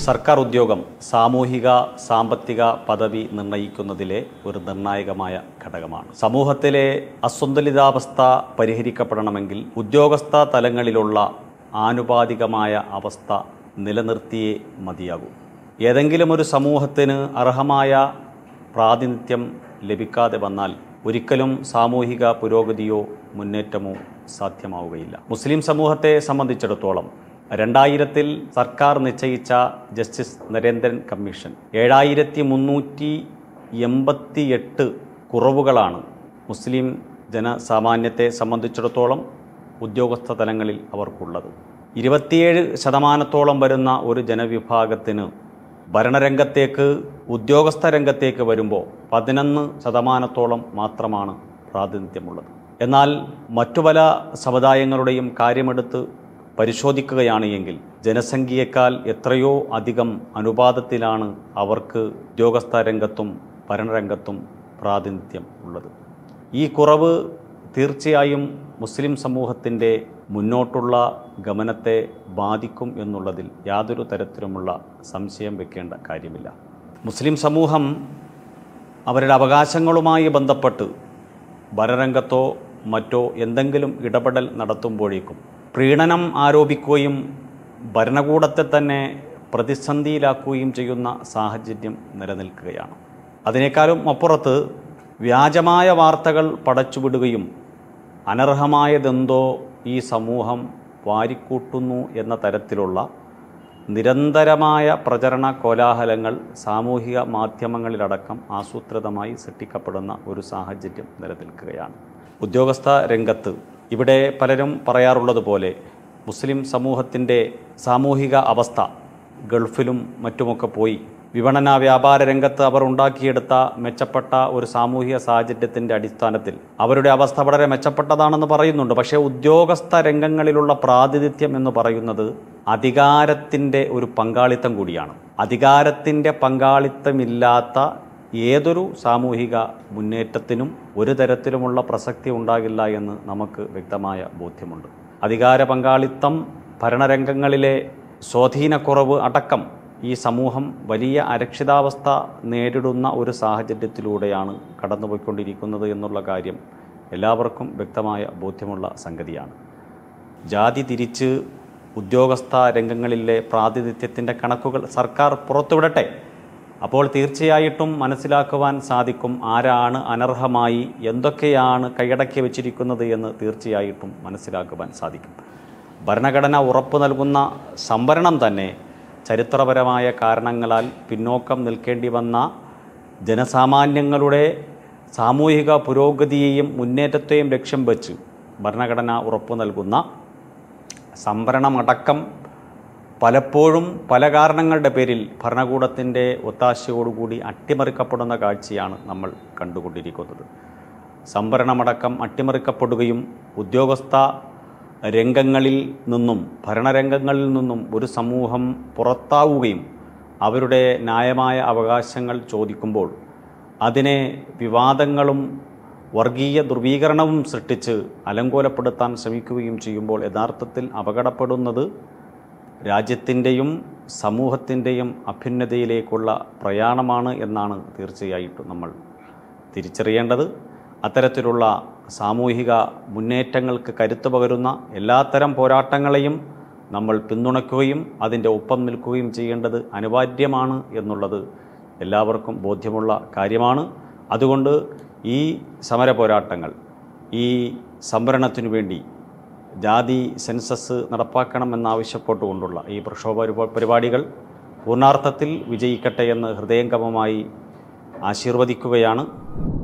സർക്കാർ ഉദ്യോഗം സാമൂഹിക സാമ്പത്തിക പദവി നിർണ്ണയിക്കുന്നതിലെ ഒരു നിർണായകമായ ഘടകമാണ്. സമൂഹത്തിലെ അസന്തുലിതാവസ്ഥ പരിഹരിക്കപ്പെടണമെങ്കിൽ ഉദ്യോഗസ്ഥ തലങ്ങളിലുള്ള ആനുപാതികമായ അവസ്ഥ നിലനിർത്തിയേ മതിയാകൂ. ഏതെങ്കിലും ഒരു സമൂഹത്തിന് അർഹമായ പ്രാതിനിധ്യം ലഭിക്കാതെ വന്നാൽ ഒരിക്കലും സാമൂഹിക പുരോഗതിയോ മുന്നേറ്റമോ സാധ്യമാവുകയില്ല. മുസ്ലിം സമൂഹത്തെ സംബന്ധിച്ചിടത്തോളം 2000 സർക്കാർ നിശ്ചയിച്ച ജസ്റ്റിസ് നരേന്ദ്രൻ കമ്മീഷൻ 7388 കുറവുകളാണ് മുസ്ലിം ജനസാമാന്യത്തെ സംബന്ധിച്ചിടത്തോളം ഉദ്യോഗസ്ഥ തലങ്ങളിൽ അവർക്കുള്ളത്. 27% വരുന്ന ഒരു ജനവിഭാഗത്തിന് ഭരണരംഗത്തേക്ക് ഉദ്യോഗസ്ഥ രംഗത്തേക്ക് വരുമ്പോൾ 11% മാത്രമാണ് പ്രാതിനിധ്യമുള്ളത്. എന്നാൽ മറ്റു പല സമുദായങ്ങളുടെയും കാര്യമെടുത്ത് പരിശോധിക്കുകയാണ് എങ്കിൽ ജനസംഖ്യയേക്കാൾ എത്രയോ അധികം അനുപാതത്തിലാണ് അവർക്ക് ഉദ്യോഗസ്ഥ രംഗത്തും ഭരണരംഗത്തും പ്രാതിനിധ്യം ഉള്ളത്. ഈ കുറവ് തീർച്ചയായും മുസ്ലിം സമൂഹത്തിൻ്റെ മുന്നോട്ടുള്ള ഗമനത്തെ ബാധിക്കും എന്നുള്ളതിൽ യാതൊരു തരത്തിലുമുള്ള സംശയം വെക്കേണ്ട കാര്യമില്ല. മുസ്ലിം സമൂഹം അവരുടെ അവകാശങ്ങളുമായി ബന്ധപ്പെട്ട് ഭരണരംഗത്തോ മറ്റോ എന്തെങ്കിലും ഇടപെടൽ നടത്തുമ്പോഴേക്കും പ്രീണനം ആരോപിക്കുകയും ഭരണകൂടത്തെ തന്നെ പ്രതിസന്ധിയിലാക്കുകയും ചെയ്യുന്ന സാഹചര്യം നിലനിൽക്കുകയാണ്. അതിനേക്കാളും അപ്പുറത്ത് വ്യാജമായ വാർത്തകൾ പടച്ചുവിടുകയും അനർഹമായതെന്തോ ഈ സമൂഹം വാരിക്കൂട്ടുന്നു എന്ന തരത്തിലുള്ള നിരന്തരമായ പ്രചരണ കോലാഹലങ്ങൾ സാമൂഹിക മാധ്യമങ്ങളിലടക്കം ആസൂത്രിതമായി സൃഷ്ടിക്കപ്പെടുന്ന ഒരു സാഹചര്യം നിലനിൽക്കുകയാണ്. ഉദ്യോഗസ്ഥ രംഗത്ത് ഇവിടെ പലരും പറയാറുള്ളതുപോലെ മുസ്ലിം സമൂഹത്തിൻ്റെ സാമൂഹിക അവസ്ഥ ഗൾഫിലും മറ്റുമൊക്കെ പോയി വിപണന വ്യാപാര രംഗത്ത് അവർ ഉണ്ടാക്കിയെടുത്ത മെച്ചപ്പെട്ട ഒരു സാമൂഹിക സാഹചര്യത്തിൻ്റെ അടിസ്ഥാനത്തിൽ അവരുടെ അവസ്ഥ വളരെ മെച്ചപ്പെട്ടതാണെന്ന് പറയുന്നുണ്ട്. പക്ഷേ ഉദ്യോഗസ്ഥ രംഗങ്ങളിലുള്ള പ്രാതിനിധ്യം എന്ന് പറയുന്നത് അധികാരത്തിൻ്റെ ഒരു പങ്കാളിത്തം കൂടിയാണ്. അധികാരത്തിൻ്റെ പങ്കാളിത്തമില്ലാത്ത ഏതൊരു സാമൂഹിക മുന്നേറ്റത്തിനും ഒരു തരത്തിലുമുള്ള പ്രസക്തി ഉണ്ടാകില്ല എന്ന് നമുക്ക് വ്യക്തമായ ബോധ്യമുണ്ട്. അധികാര പങ്കാളിത്തം, ഭരണരംഗങ്ങളിലെ സ്വാധീനക്കുറവ് അടക്കം ഈ സമൂഹം വലിയ അരക്ഷിതാവസ്ഥ നേരിടുന്ന ഒരു സാഹചര്യത്തിലൂടെയാണ് കടന്നുപോയിക്കൊണ്ടിരിക്കുന്നത് എന്നുള്ള കാര്യം എല്ലാവർക്കും വ്യക്തമായ ബോധ്യമുള്ള സംഗതിയാണ്. ജാതി തിരിച്ച് ഉദ്യോഗസ്ഥ രംഗങ്ങളിലെ പ്രാതിനിധ്യത്തിൻ്റെ കണക്കുകൾ സർക്കാർ പുറത്തുവിടട്ടെ. അപ്പോൾ തീർച്ചയായിട്ടും മനസ്സിലാക്കുവാൻ സാധിക്കും ആരാണ് അനർഹമായി എന്തൊക്കെയാണ് കൈയടക്കി വച്ചിരിക്കുന്നത് എന്ന് തീർച്ചയായിട്ടും മനസ്സിലാക്കുവാൻ സാധിക്കും. ഭരണഘടന ഉറപ്പു നൽകുന്ന സംവരണം തന്നെ ചരിത്രപരമായ കാരണങ്ങളാൽ പിന്നോക്കം നിൽക്കേണ്ടി വന്ന ജനസാമാന്യങ്ങളുടെ സാമൂഹിക പുരോഗതിയെയും മുന്നേറ്റത്തെയും ലക്ഷ്യം വെച്ച് ഭരണഘടന ഉറപ്പു നൽകുന്ന സംവരണമടക്കം പലപ്പോഴും പല കാരണങ്ങളുടെ പേരിൽ ഭരണകൂടത്തിൻ്റെ ഒത്താശയോടുകൂടി അട്ടിമറിക്കപ്പെടുന്ന കാഴ്ചയാണ് നമ്മൾ കണ്ടുകൊണ്ടിരിക്കുന്നത്. സംവരണമടക്കം അട്ടിമറിക്കപ്പെടുകയും ഉദ്യോഗസ്ഥ രംഗങ്ങളിൽ നിന്നും ഭരണരംഗങ്ങളിൽ നിന്നും ഒരു സമൂഹം പുറത്താവുകയും അവരുടെ ന്യായമായ അവകാശങ്ങൾ ചോദിക്കുമ്പോൾ അതിനെ വിവാദങ്ങളും വർഗീയ ധ്രുവീകരണവും സൃഷ്ടിച്ച് അലങ്കോലപ്പെടുത്താൻ ശ്രമിക്കുകയും ചെയ്യുമ്പോൾ യഥാർത്ഥത്തിൽ അപകടപ്പെടുന്നത് രാജ്യത്തിൻ്റെയും സമൂഹത്തിൻ്റെയും അഭ്യുന്നതയിലേക്കുള്ള പ്രയാണമാണ് എന്നാണ് തീർച്ചയായിട്ടും നമ്മൾ തിരിച്ചറിയേണ്ടത്. അത്തരത്തിലുള്ള സാമൂഹിക മുന്നേറ്റങ്ങൾക്ക് കരുത്തു പകരുന്ന എല്ലാത്തരം പോരാട്ടങ്ങളെയും നമ്മൾ പിന്തുണയ്ക്കുകയും അതിൻ്റെ ഒപ്പം നിൽക്കുകയും ചെയ്യേണ്ടത് അനിവാര്യമാണ് എന്നുള്ളത് എല്ലാവർക്കും ബോധ്യമുള്ള കാര്യമാണ്. അതുകൊണ്ട് ഈ സമര പോരാട്ടങ്ങൾ, ഈ സംവരണത്തിനു വേണ്ടി ജാതി സെൻസസ് നടപ്പാക്കണമെന്നാവശ്യപ്പെട്ടുകൊണ്ടുള്ള ഈ പ്രക്ഷോഭ പരിപാടികൾ പൂർണ്ണാർത്ഥത്തിൽ വിജയിക്കട്ടെ എന്ന് ഹൃദയംഗമമായി ആശീർവദിക്കുകയാണ്.